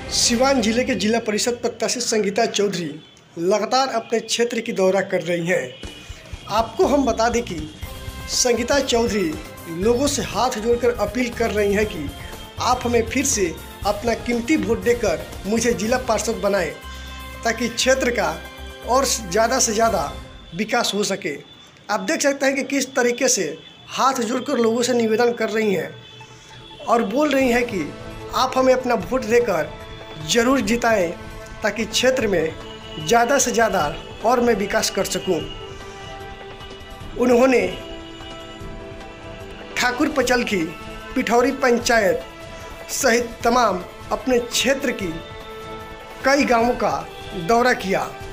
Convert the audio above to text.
सिवान जिले के जिला परिषद प्रत्याशी संगीता चौधरी लगातार अपने क्षेत्र की दौरा कर रही हैं। आपको हम बता दें कि संगीता चौधरी लोगों से हाथ जोड़कर अपील कर रही हैं कि आप हमें फिर से अपना कीमती वोट देकर मुझे जिला पार्षद बनाएं, ताकि क्षेत्र का और ज़्यादा से ज़्यादा विकास हो सके। आप देख सकते हैं कि किस तरीके से हाथ जोड़कर लोगों से निवेदन कर रही हैं और बोल रही हैं कि आप हमें अपना वोट देकर ज़रूर जिताएं, ताकि क्षेत्र में ज़्यादा से ज़्यादा और मैं विकास कर सकूं। उन्होंने ठाकुर पचल की पिठौरी पंचायत सहित तमाम अपने क्षेत्र की कई गांवों का दौरा किया।